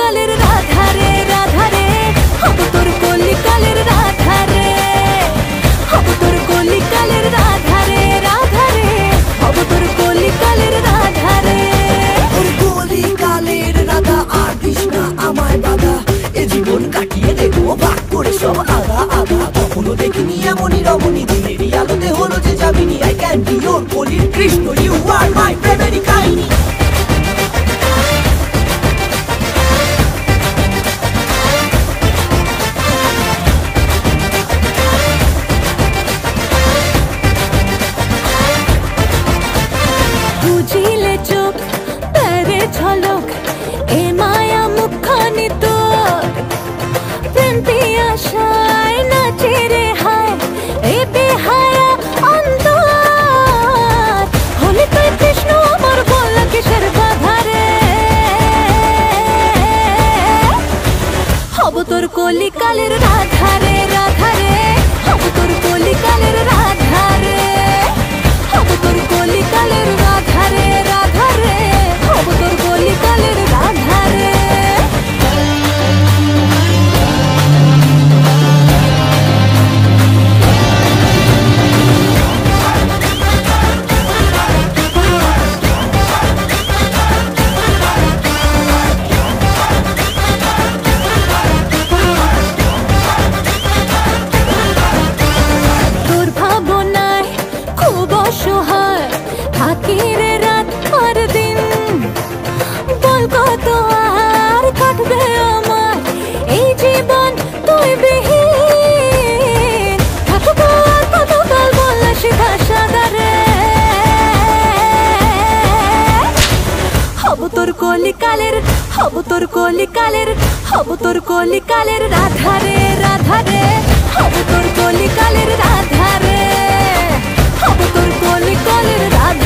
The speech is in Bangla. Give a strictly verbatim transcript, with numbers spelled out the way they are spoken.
কলিকালের রাধা রে রাধা রে হব তোর কলিকালের রাধা রে হব তোর কলিকালের রাধা রে রাধা রে হব তোর কলিকালের রাধা রে তোর কলিকালের রাধা আর কৃষ্ণা আমায় বাধা এ জীবন কাটিয়ে দেবো ভাগ করে সব আধা আধা কখনো দেখিনি এমনই রমণী দিনেরই আলোতে হলো যে যাবিনি আই ক্যান বি ইয়োর কলির কৃষ্ণ ইউ আর মাই প্রেমেরই কাহিনী বুঝিলে চোখ তারে ঝলক এ মায়া মুখখানি তোর প্রেম পিয়াসায় নাচে রে হায় এ বেহায়া অন্তর হলে তুই কৃষ্ণ আমার বললা কিসের বাধা রে হব তোর কলিকালের রাধা রে রাধা রে হব তোর কলিকালের রাধা রে হব তোর কলিকালের রাধা রে রাধা রে হব তোর কলিকালের রাধা রে তোর ভাবনায় খুব অসহায় থাকি রে রাত আর দিন বল কত আর কাটবে আমার এই জীবন তুই বিহীন থাকবো আর কতকাল বললা শিখা সাদা রে হব তোর কলিকালের হব তোর কলিকালের হব তোর কলিকালের রাধা রে রাধা রে হব তোর কলিকালের রাধা রে হব তোর কলিকালের রাধা